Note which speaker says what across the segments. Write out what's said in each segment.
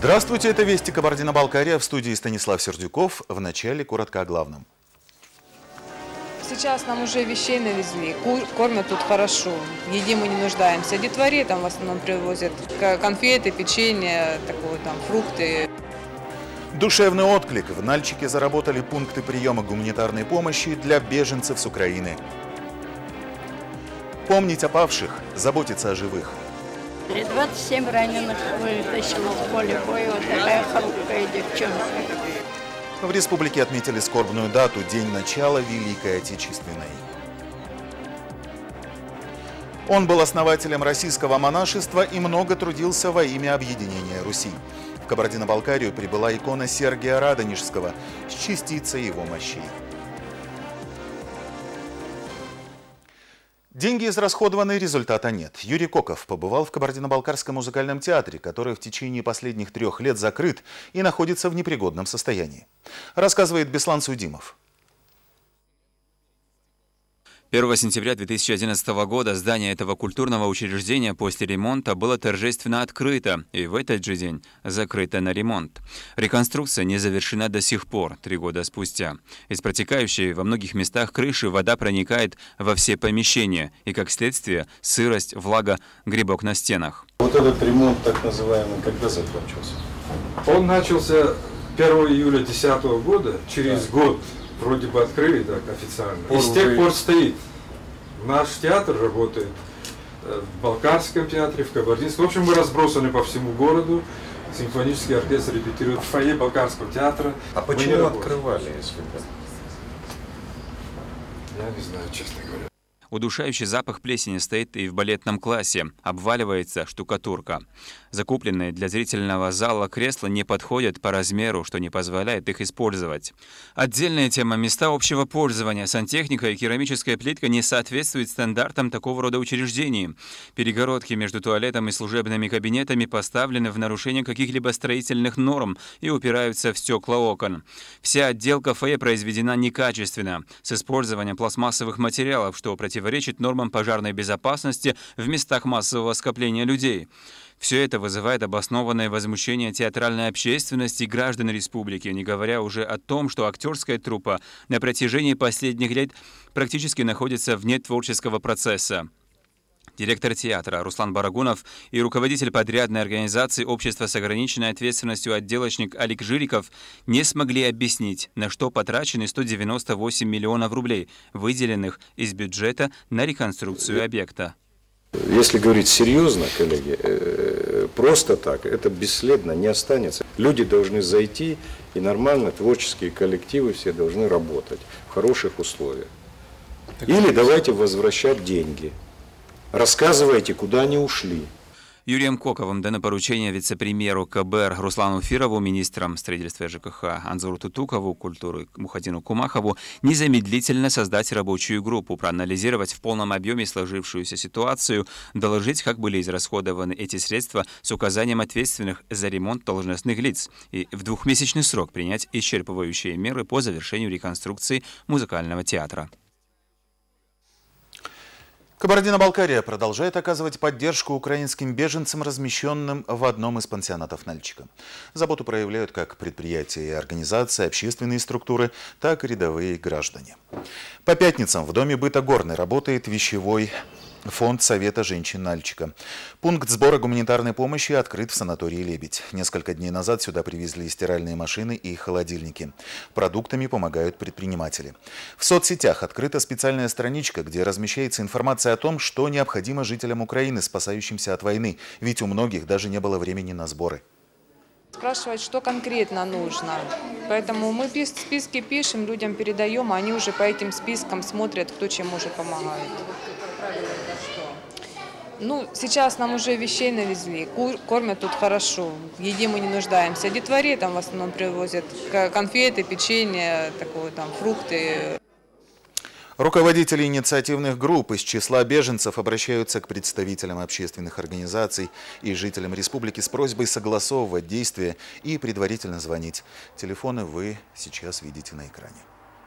Speaker 1: Здравствуйте, это «Вести Кабардино-Балкария», в студии Станислав Сердюков. В начале коротко о главном.
Speaker 2: Сейчас нам уже вещей навезли, кормят тут хорошо, в еде мы не нуждаемся. Детворе там в основном привозят конфеты, печенье, такое, там, фрукты.
Speaker 1: Душевный отклик. В Нальчике заработали пункты приема гуманитарной помощи для беженцев с Украины. Помнить о павших, заботиться о живых.
Speaker 3: 27 раненых вытащила с поля боя, вот такая хрупкая девчонка.
Speaker 1: В республике отметили скорбную дату – день начала Великой Отечественной. Он был основателем российского монашества и много трудился во имя объединения Руси. В Кабардино-Балкарию прибыла икона Сергия Радонежского с частицей его мощей. Деньги израсходованы, результата нет. Юрий Коков побывал в Кабардино-Балкарском музыкальном театре, который в течение последних 3 лет закрыт и находится в непригодном состоянии. Рассказывает Беслан Судимов.
Speaker 4: 1 сентября 2011 года здание этого культурного учреждения после ремонта было торжественно открыто и в этот же день закрыто на ремонт. Реконструкция не завершена до сих пор, 3 года спустя. Из протекающей во многих местах крыши вода проникает во все помещения и, как следствие, сырость, влага, грибок на стенах.
Speaker 5: Вот этот ремонт, так называемый, когда закончился?
Speaker 6: Он начался 1 июля 2010 года, через год. Вроде бы открыли так официально. И с тех пор стоит. Наш театр работает в Балкарском театре, в Кабардинском. В общем, мы разбросаны по всему городу. Симфонический оркестр репетирует в фойе Балкарского театра.
Speaker 5: А почему открывали, если бы?
Speaker 6: Я не знаю, честно говоря.
Speaker 4: Удушающий запах плесени стоит и в балетном классе. Обваливается штукатурка. Закупленные для зрительного зала кресла не подходят по размеру, что не позволяет их использовать. Отдельная тема – места общего пользования. Сантехника и керамическая плитка не соответствуют стандартам такого рода учреждений. Перегородки между туалетом и служебными кабинетами поставлены в нарушение каких-либо строительных норм и упираются в стекла окон. Вся отделка фойе произведена некачественно, с использованием пластмассовых материалов, что противоречит нормам пожарной безопасности в местах массового скопления людей. Все это вызывает обоснованное возмущение театральной общественности и граждан республики, не говоря уже о том, что актерская труппа на протяжении последних лет практически находится вне творческого процесса. Директор театра Руслан Барагунов и руководитель подрядной организации «Общество с ограниченной ответственностью» отделочник Алик Жириков не смогли объяснить, на что потрачены 198 миллионов рублей, выделенных из бюджета на реконструкцию объекта.
Speaker 5: Если говорить серьезно, коллеги, просто так это бесследно не останется. Люди должны зайти, и нормально творческие коллективы все должны работать в хороших условиях. Или давайте возвращать деньги. Рассказывайте, куда они ушли.
Speaker 4: Юрием Коковым дано поручение вице-премьеру КБР Руслану Фирову, министрам строительства и ЖКХ Анзуру Тутукову, культуры Мухаддину Кумахову незамедлительно создать рабочую группу, проанализировать в полном объеме сложившуюся ситуацию, доложить, как были израсходованы эти средства с указанием ответственных за ремонт должностных лиц и в 2-месячный срок принять исчерпывающие меры по завершению реконструкции музыкального театра.
Speaker 1: Кабардино-Балкария продолжает оказывать поддержку украинским беженцам, размещенным в одном из пансионатов Нальчика. Заботу проявляют как предприятия и организации, общественные структуры, так и рядовые граждане. По пятницам в доме быта Горный работает вещевой фонд Совета женщин Нальчика. Пункт сбора гуманитарной помощи открыт в санатории «Лебедь». Несколько дней назад сюда привезли стиральные машины и холодильники. Продуктами помогают предприниматели. В соцсетях открыта специальная страничка, где размещается информация о том, что необходимо жителям Украины, спасающимся от войны, ведь у многих даже не было времени на сборы.
Speaker 2: Спрашивать, что конкретно нужно. Поэтому мы списки пишем, людям передаем, а они уже по этим спискам смотрят, кто чем может помогает. Ну, сейчас нам уже вещей навезли, кормят тут хорошо, в еде мы не нуждаемся. Детворе там в основном привозят конфеты, печенье, такое, там, фрукты.
Speaker 1: Руководители инициативных групп из числа беженцев обращаются к представителям общественных организаций и жителям республики с просьбой согласовывать действия и предварительно звонить. Телефоны вы сейчас видите на экране.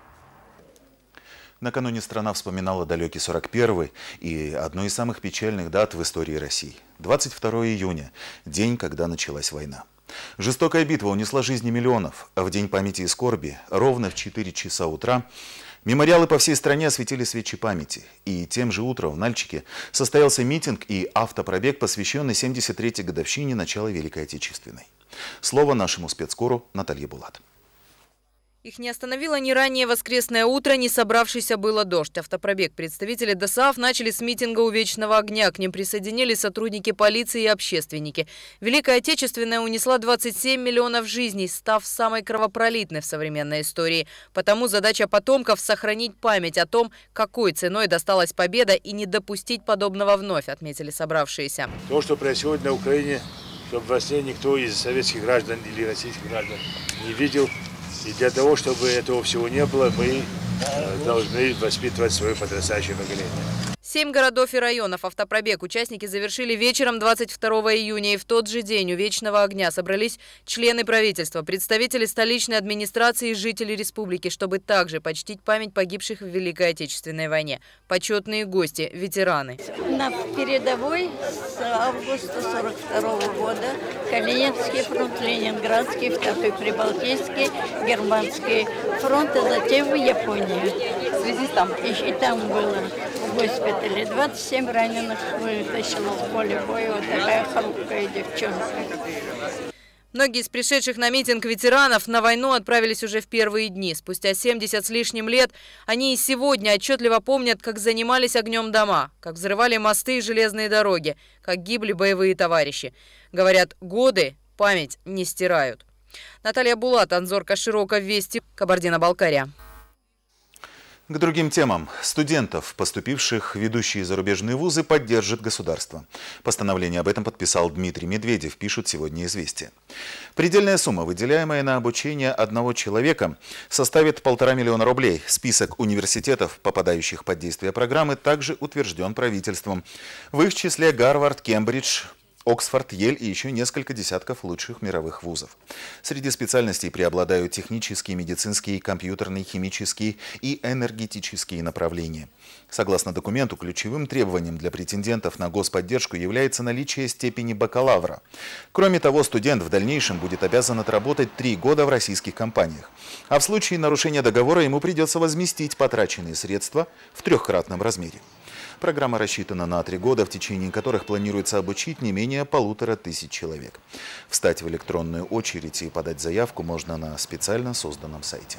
Speaker 1: Накануне страна вспоминала далекий 41-й и одну из самых печальных дат в истории России. 22 июня – день, когда началась война. Жестокая битва унесла жизни миллионов. В День памяти и скорби, ровно в 4 часа утра, мемориалы по всей стране осветили свечи памяти. И тем же утром в Нальчике состоялся митинг и автопробег, посвященный 73-й годовщине начала Великой Отечественной. Слово нашему спецкору Наталье Булат.
Speaker 7: Их не остановило ни раннее воскресное утро, ни собравшийся было дождь. Автопробег представители ДОСААФ начали с митинга у Вечного огня. К ним присоединились сотрудники полиции и общественники. Великая Отечественная унесла 27 миллионов жизней, став самой кровопролитной в современной истории. Потому задача потомков – сохранить память о том, какой ценой досталась победа, и не допустить подобного вновь, отметили собравшиеся.
Speaker 8: То, что происходит на Украине, чтобы во сне никто из советских граждан или российских граждан не видел. И для того, чтобы этого всего не было, мы должны воспитывать свое подрастающее поколение.
Speaker 7: 7 городов и районов автопробег участники завершили вечером 22 июня. И в тот же день у Вечного огня собрались члены правительства, представители столичной администрации и жители республики, чтобы также почтить память погибших в Великой Отечественной войне. Почетные гости – ветераны.
Speaker 3: На передовой с августа 1942 года Калининский фронт, Ленинградский, Второй Прибалтийский, Германский фронт, а затем в Японии. В связи с там? И там было в госпитале 27 раненых вытащила с поля боя вот такая хрупкая девчонка.
Speaker 7: Многие из пришедших на митинг ветеранов на войну отправились уже в первые дни. Спустя 70 с лишним лет они и сегодня отчетливо помнят, как занимались огнем дома, как взрывали мосты и железные дороги, как гибли боевые товарищи. Говорят, годы память не стирают. Наталья Булат, Анзор Кашироков, Вести, Кабардино-Балкария.
Speaker 1: К другим темам. Студентов, поступивших в ведущие зарубежные вузы, поддержит государство. Постановление об этом подписал Дмитрий Медведев, пишут сегодня «Известия». Предельная сумма, выделяемая на обучение одного человека, составит 1,5 миллиона рублей. Список университетов, попадающих под действие программы, также утвержден правительством. В их числе Гарвард, Кембридж, Оксфорд, Ель и еще несколько десятков лучших мировых вузов. Среди специальностей преобладают технические, медицинские, компьютерные, химические и энергетические направления. Согласно документу, ключевым требованием для претендентов на господдержку является наличие степени бакалавра. Кроме того, студент в дальнейшем будет обязан отработать 3 года в российских компаниях. А в случае нарушения договора ему придется возместить потраченные средства в 3-кратном размере. Программа рассчитана на 3 года, в течение которых планируется обучить не менее 1500 человек. Встать в электронную очередь и подать заявку можно на специально созданном сайте.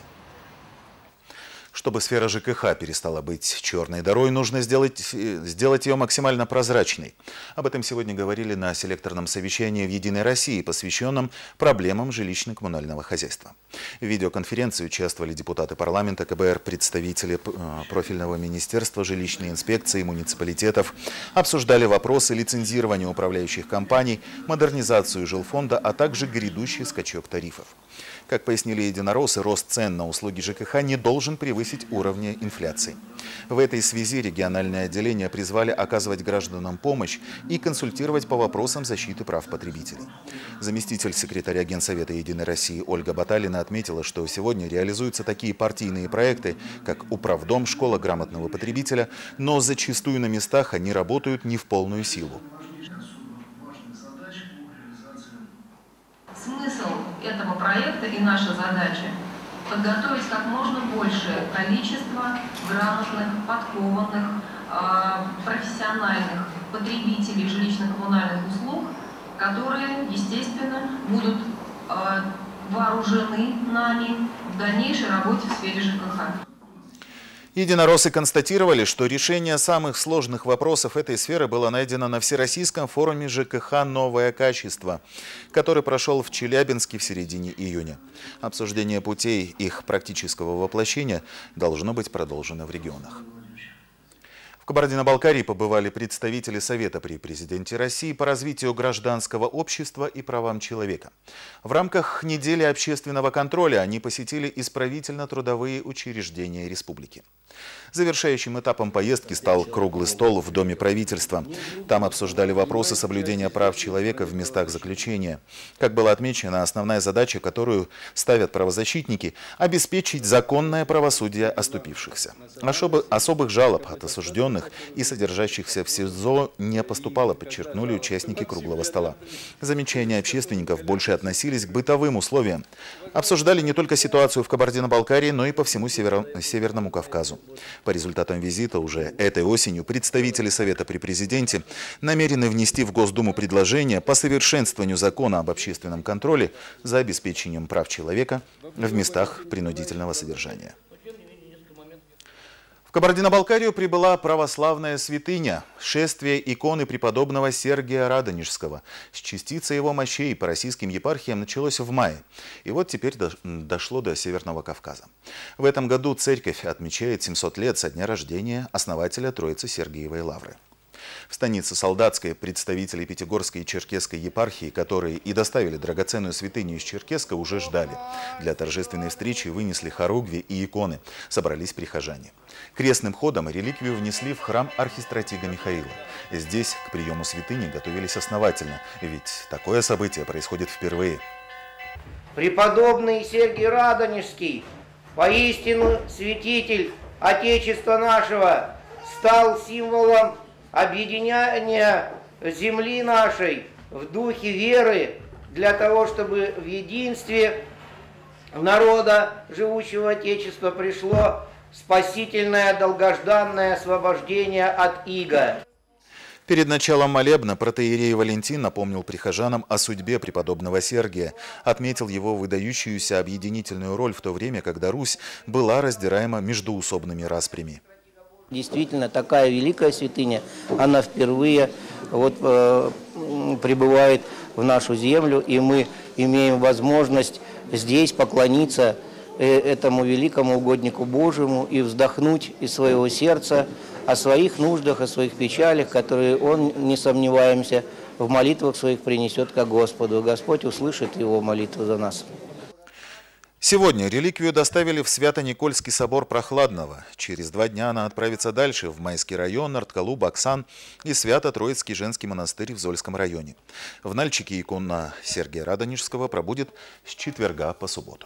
Speaker 1: Чтобы сфера ЖКХ перестала быть черной дырой, нужно сделать ее максимально прозрачной. Об этом сегодня говорили на селекторном совещании в «Единой России», посвященном проблемам жилищно-коммунального хозяйства. В видеоконференции участвовали депутаты парламента, КБР, представители профильного министерства, жилищной инспекции, муниципалитетов. Обсуждали вопросы лицензирования управляющих компаний, модернизацию жилфонда, а также грядущий скачок тарифов. Как пояснили единороссы, рост цен на услуги ЖКХ не должен превысить уровня инфляции. В этой связи региональные отделения призвали оказывать гражданам помощь и консультировать по вопросам защиты прав потребителей. Заместитель секретаря Генсовета «Единой России» Ольга Баталина отметила, что сегодня реализуются такие партийные проекты, как «Управдом», «Школа грамотного потребителя», но зачастую на местах они работают не в полную силу.
Speaker 9: Смысл этого проекта и наша задача – подготовить как можно большее количество грамотных, подкованных, профессиональных потребителей жилищно-коммунальных услуг, которые, естественно, будут вооружены нами в дальнейшей работе в сфере ЖКХ.
Speaker 1: Единороссы констатировали, что решение самых сложных вопросов этой сферы было найдено на Всероссийском форуме ЖКХ «Новое качество», который прошел в Челябинске в середине июня. Обсуждение путей их практического воплощения должно быть продолжено в регионах. В Кабардино-Балкарии побывали представители Совета при президенте России по развитию гражданского общества и правам человека. В рамках недели общественного контроля они посетили исправительно-трудовые учреждения республики. Завершающим этапом поездки стал круглый стол в Доме правительства. Там обсуждали вопросы соблюдения прав человека в местах заключения. Как было отмечено, основная задача, которую ставят правозащитники – обеспечить законное правосудие оступившихся. Особых жалоб от осужденных заключенных и содержащихся в СИЗО не поступало, подчеркнули участники круглого стола. Замечания общественников больше относились к бытовым условиям. Обсуждали не только ситуацию в Кабардино-Балкарии, но и по всему Северному Кавказу. По результатам визита уже этой осенью представители Совета при президенте намерены внести в Госдуму предложение по совершенствованию закона об общественном контроле за обеспечением прав человека в местах принудительного содержания. В Кабардино-Балкарию прибыла православная святыня – шествие иконы преподобного Сергия Радонежского. С частицы его мощей по российским епархиям началось в мае. И вот теперь дошло до Северного Кавказа. В этом году церковь отмечает 700 лет со дня рождения основателя Троицы Сергиевой Лавры. В станице Солдатской представители Пятигорской и Черкесской епархии, которые и доставили драгоценную святыню из Черкеска, уже ждали. Для торжественной встречи вынесли хоругви и иконы. Собрались прихожане. Крестным ходом реликвию внесли в храм архистратига Михаила. Здесь к приему святыни готовились основательно, ведь такое событие происходит впервые.
Speaker 10: Преподобный Сергий Радонежский, поистину святитель Отечества нашего, стал символом объединения земли нашей в духе веры для того, чтобы в единстве народа, живущего Отечества, пришло спасительное долгожданное освобождение от ига.
Speaker 1: Перед началом молебна протоиерей Валентин напомнил прихожанам о судьбе преподобного Сергия, отметил его выдающуюся объединительную роль в то время, когда Русь была раздираема междоусобными распрями.
Speaker 10: Действительно, такая великая святыня, она впервые прибывает в нашу землю, и мы имеем возможность здесь поклониться этому великому угоднику Божьему и вздохнуть из своего сердца о своих нуждах, о своих печалях, которые он, не сомневаемся, в молитвах своих принесет ко Господу. Господь услышит его молитву за нас.
Speaker 1: Сегодня реликвию доставили в Свято-Никольский собор Прохладного. Через 2 дня она отправится дальше в Майский район, Арткалу, Баксан и Свято-Троицкий женский монастырь в Зольском районе. В Нальчике икона Сергия Радонежского пробудет с четверга по субботу.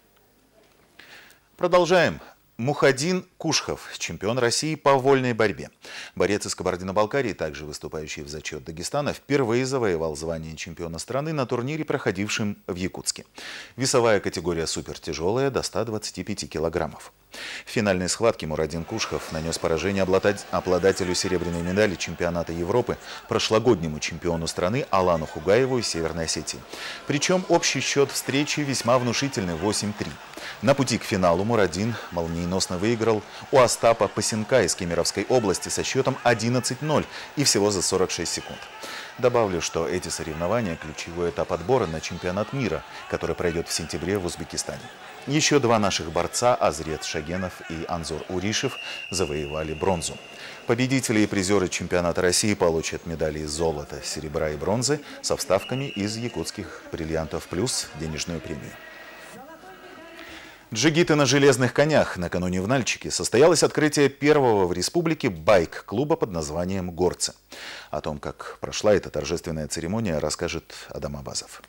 Speaker 1: Продолжаем. Мухаддин Кушхов, чемпион России по вольной борьбе. Борец из Кабардино-Балкарии, также выступающий в зачет Дагестана, впервые завоевал звание чемпиона страны на турнире, проходившем в Якутске. Весовая категория супертяжелая до 125 килограммов. В финальной схватке Мухаддин Кушхов нанес поражение обладателю серебряной медали чемпионата Европы, прошлогоднему чемпиону страны Алану Хугаеву из Северной Осетии. Причем общий счет встречи весьма внушительный – 8-3. На пути к финалу Мухаддин молниеносно выиграл у Остапа Пасенка из Кемеровской области со счетом 11-0 и всего за 46 секунд. Добавлю, что эти соревнования – ключевой этап отбора на чемпионат мира, который пройдет в сентябре в Узбекистане. Еще 2 наших борца, Азрет Шагенов и Анзор Уришев, завоевали бронзу. Победители и призеры чемпионата России получат медали из золота, серебра и бронзы со вставками из якутских бриллиантов плюс денежную премию. Джигиты на железных конях. Накануне в Нальчике состоялось открытие первого в республике байк-клуба под названием «Горцы». О том, как прошла эта торжественная церемония, расскажет Адам Абазов.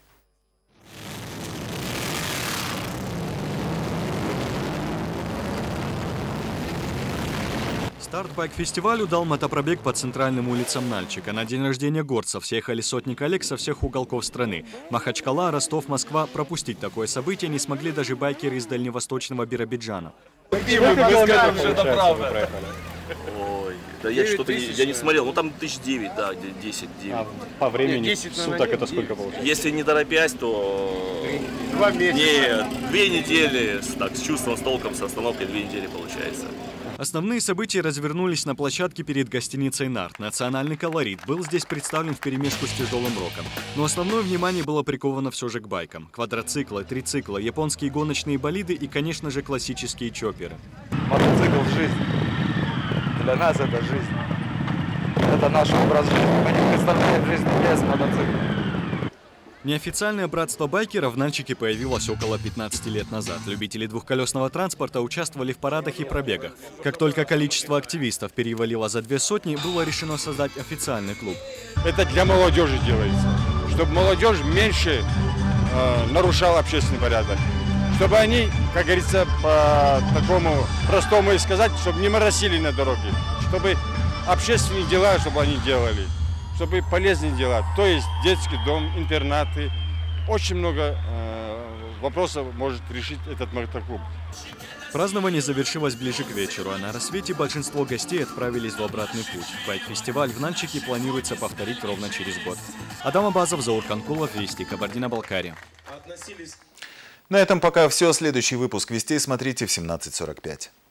Speaker 11: Старт байк-фестивалю дал мотопробег по центральным улицам Нальчика. На день рождения горцев съехали сотни коллег со всех уголков страны. Махачкала, Ростов, Москва. Пропустить такое событие не смогли даже байкеры из дальневосточного Биробиджана.
Speaker 12: Ой, да я что-то не смотрел, ну там 1009, да, 10.
Speaker 13: А по времени суток это сколько получается?
Speaker 12: Если не торопясь, то 2 месяца. Нет, 2 недели, так, с чувством, с толком, с остановкой 2 недели получается.
Speaker 11: Основные события развернулись на площадке перед гостиницей «Нарт». Национальный колорит был здесь представлен вперемешку с тяжелым роком. Но основное внимание было приковано все же к байкам. Квадроциклы, трициклы, японские гоночные болиды и, конечно же, классические чопперы.
Speaker 14: Мотоцикл – жизнь. Для нас это жизнь. Это наш образ жизни. Мы не представляем жизнь без мотоцикла.
Speaker 11: Неофициальное братство байкеров в Нальчике появилось около 15 лет назад. Любители двухколесного транспорта участвовали в парадах и пробегах. Как только количество активистов перевалило за 200, было решено создать официальный клуб.
Speaker 15: Это для молодежи делается, чтобы молодежь меньше нарушала общественный порядок. Чтобы они, как говорится, по такому простому и сказать, чтобы не моросили на дороге. Чтобы общественные дела, чтобы они делали, чтобы полезные дела. То есть детский дом, интернаты. Очень много вопросов может решить этот мотоклуб.
Speaker 11: Празднование завершилось ближе к вечеру, а на рассвете большинство гостей отправились в обратный путь. Байк-фестиваль в Нальчике планируется повторить ровно через год. Адам Абазов, Заур Канкулов, Вести, Кабардино-Балкария.
Speaker 1: На этом пока все. Следующий выпуск «Вестей» смотрите в 17:45.